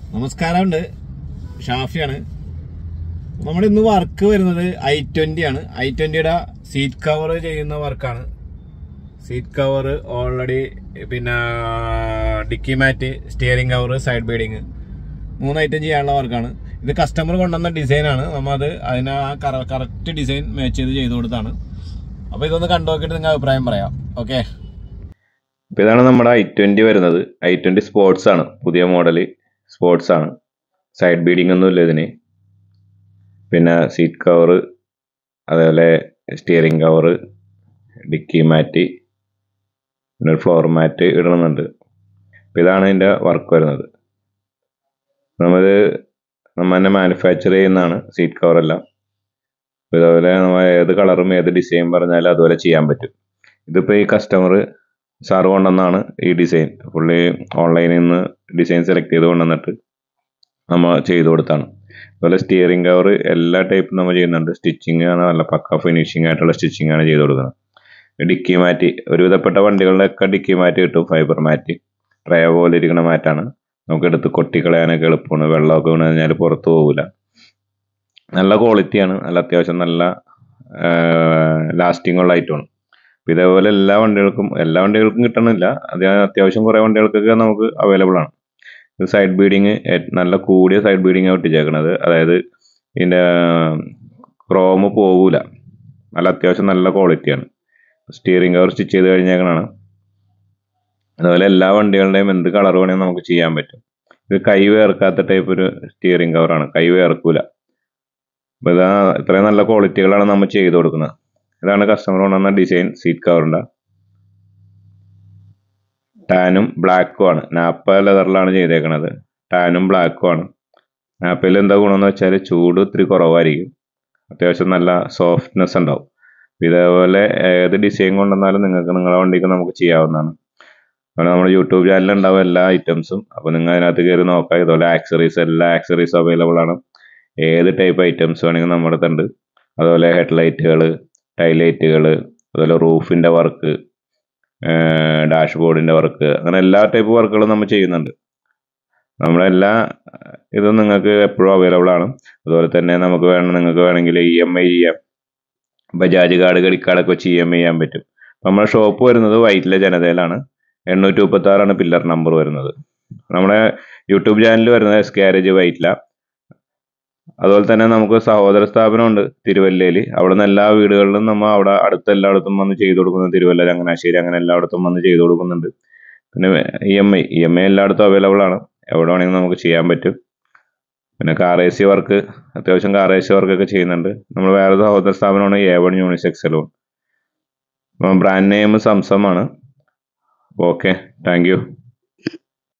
നമസ്കാരമുണ്ട്, ഷാഫിയാണ്. നമ്മുടെ ഇന്ന് വർക്ക് വരുന്നത് i20 ആണ്. i20യുടെ സീറ്റ് കവർ ചെയ്യുന്ന വർക്കാണ്. സീറ്റ് കവർ ഓൾറെഡി, പിന്നെ dicky mat, steering cover, side beading, 3 item ചെയ്യാനുള്ള വർക്കാണ്. ഇത് കസ്റ്റമർ കൊണ്ടുവന്ന ഡിസൈനാണ്. നമ്മൾ അതിന് ആ കറക്റ്റ് ഡിസൈൻ മാച്ച് ചെയ്ത് കൊടുത്താണ്. അപ്പോൾ ഇതൊന്ന് കണ്ടു നോക്കിയിട്ട് നിങ്ങൾ അഭിപ്രായം പറയാം. ഓക്കെ, അപ്പോൾ ഇതാണ് നമ്മുടെ i20 വരുന്നത്. i20 സ്പോർട്സ് ആണ്, പുതിയ മോഡൽ സ്പോർട്സ് ആണ്. സൈഡ് ബീഡിംഗ് ഒന്നും ഇല്ല ഇതിന്. പിന്നെ സീറ്റ് കവർ, അതേപോലെ സ്റ്റിയറിംഗ് കവർ, ഡിക്കി മാറ്റ്, പിന്നെ ഒരു ഫ്ലോർ മാറ്റ് ഇടുന്നുണ്ട്. അപ്പോൾ ഇതാണ് ഇതിൻ്റെ വർക്ക് വരുന്നത്. നമ്മൾ തന്നെ മാനുഫാക്ചർ ചെയ്യുന്നതാണ് സീറ്റ് കവറെല്ലാം. അപ്പോൾ ഇതുപോലെ നമ്മൾ ഏത് കളറും ഏത് ഡിസൈൻ പറഞ്ഞാലും അതുപോലെ ചെയ്യാൻ പറ്റും. ഇതിപ്പോൾ ഈ കസ്റ്റമർ സാറ് കൊണ്ടുവന്നാണ് ഈ ഡിസൈൻ. പുള്ളി ഓൺലൈനിൽ നിന്ന് ഡിസൈൻ സെലക്ട് ചെയ്ത് കൊണ്ടുവന്നിട്ട് നമ്മൾ ചെയ്ത് കൊടുത്താണ്. അതുപോലെ സ്റ്റിയറിംഗ് കവർ എല്ലാ ടൈപ്പും നമ്മൾ ചെയ്യുന്നുണ്ട്. സ്റ്റിച്ചിങ് ആണ്, നല്ല പക്ക ഫിനിഷിംഗ് ആയിട്ടുള്ള സ്റ്റിച്ചിങ് ആണ് ചെയ്ത് കൊടുക്കുന്നത്. ഡിക്കി മാറ്റ്, ഒരുവിധപ്പെട്ട വണ്ടികളിലൊക്കെ ഡിക്കി മാറ്റ് കിട്ടും. ഫൈബർ മാറ്റ്, ട്രേ പോലെ ഇരിക്കുന്ന മാറ്റാണ്. നമുക്ക് എടുത്ത് കൊട്ടിക്കളയാനൊക്കെ എളുപ്പമാണ്. വെള്ളമൊക്കെ വീണ് കഴിഞ്ഞാൽ പുറത്ത് പോകില്ല. നല്ല ക്വാളിറ്റിയാണ്, നല്ല അത്യാവശ്യം നല്ല ലാസ്റ്റിംഗ് ഉള്ള ഐറ്റമാണ്. ഇതേപോലെ എല്ലാ വണ്ടികൾക്കും കിട്ടണില്ല. അത് അത്യാവശ്യം കുറേ വണ്ടികൾക്കൊക്കെ നമുക്ക് അവൈലബിൾ ആണ്. ഇത് സൈഡ് ബീഡിങ്, നല്ല കൂടിയ സൈഡ് ബീഡിങ് ഒട്ടിച്ചേക്കണത്. അതായത് ഇതിൻ്റെ ക്രോമ് പോകൂല. നല്ല അത്യാവശ്യം നല്ല ക്വാളിറ്റിയാണ്. സ്റ്റിയറിംഗ് കവർ സ്റ്റിച്ച് ചെയ്ത് കഴിഞ്ഞേക്കണാണ്. അതുപോലെ എല്ലാ വണ്ടികളുടെയും എന്ത് കളർ വേണമെങ്കിൽ നമുക്ക് ചെയ്യാൻ പറ്റും. ഇത് കൈ വേർക്കാത്ത ടൈപ്പ് ഒരു സ്റ്റിയറിംഗ് കവറാണ്, കൈ വേർക്കൂല. അപ്പോൾ ഇതാ ഇത്രയും നല്ല ക്വാളിറ്റികളാണ് നമ്മൾ ചെയ്ത് കൊടുക്കുന്നത്. ഇതാണ് കസ്റ്റമർ കൊണ്ടുവന്ന ഡിസൈൻ സീറ്റ് കവറിൻ്റെ. ടാനും ബ്ലാക്കും ആണ്. നാപ്പ ലെതറിലാണ് ചെയ്തേക്കണത്. ടാനും ബ്ലാക്കും ആണ്. നാപ്പയിൽ എന്താ ഗുണമെന്ന് വെച്ചാൽ ചൂട് ഇത്തിരി കുറവായിരിക്കും, അത്യാവശ്യം നല്ല സോഫ്റ്റ്നെസ് ഉണ്ടാവും. ഇതേപോലെ ഏത് ഡിസൈൻ കൊണ്ടുവന്നാലും നിങ്ങൾക്ക് നിങ്ങളുടെ വണ്ടിക്ക് നമുക്ക് ചെയ്യാവുന്നതാണ്. അതുപോലെ നമ്മുടെ യൂട്യൂബ് ചാനലുണ്ടാവും എല്ലാ ഐറ്റംസും. അപ്പോൾ നിങ്ങൾ അതിനകത്ത് കയറി നോക്കാം. ഇതുപോലെ ആക്സറീസ്, എല്ലാ ആക്സറീസും അവൈലബിൾ ആണ്. ഏത് ടൈപ്പ് ഐറ്റംസ് വേണമെങ്കിൽ നമ്മുടെ അടുത്തുണ്ട്. അതുപോലെ ഹെഡ്ലൈറ്റുകൾ, ടൈലൈറ്റുകൾ, അതുപോലെ റൂഫിൻ്റെ വർക്ക്, ഡാഷ്ബോർഡിൻ്റെ വർക്ക്, അങ്ങനെ എല്ലാ ടൈപ്പ് വർക്കുകളും നമ്മൾ ചെയ്യുന്നുണ്ട്. നമ്മളെല്ലാ ഇതും നിങ്ങൾക്ക് എപ്പോഴും അവൈലബിൾ ആണ്. അതുപോലെ തന്നെ നിങ്ങൾക്ക് വേണമെങ്കിൽ EMI ചെയ്യാം. ബജാജ് കാർഡ്, ക്രെഡിറ്റ് കാർഡൊക്കെ വെച്ച് EMI ചെയ്യാൻ പറ്റും. നമ്മുടെ ഷോപ്പ് വരുന്നത് വൈറ്റില ജനതയിലാണ്. 836 പില്ലർ നമ്പർ വരുന്നത്. നമ്മുടെ യൂട്യൂബ് ചാനൽ വരുന്നത് SKRG വൈറ്റില. അതുപോലെ തന്നെ നമുക്ക് സഹോദര സ്ഥാപനമുണ്ട് തിരുവല്ലയിൽ. അവിടെ നിന്ന് എല്ലാ വീടുകളിലും നമ്മൾ അവിടെ അടുത്ത എല്ലായിടത്തും വന്ന് ചെയ്ത് കൊടുക്കുന്നത്. തിരുവല്ല, ചങ്ങനാശ്ശേരി, അങ്ങനെ എല്ലായിടത്തും വന്ന് ചെയ്ത് കൊടുക്കുന്നുണ്ട്. പിന്നെ EMI എല്ലായിടത്തും അവൈലബിൾ ആണ്. എവിടെ വേണമെങ്കിലും നമുക്ക് ചെയ്യാൻ പറ്റും. പിന്നെ കാർ AC വർക്ക്, അത്യാവശ്യം കാർ AC വർക്കൊക്കെ ചെയ്യുന്നുണ്ട്. നമ്മൾ വേറെ സഹോദര സ്ഥാപനമാണ് A1 unisex salon. Brand name Zamzam ആണ്. Okay, thank U.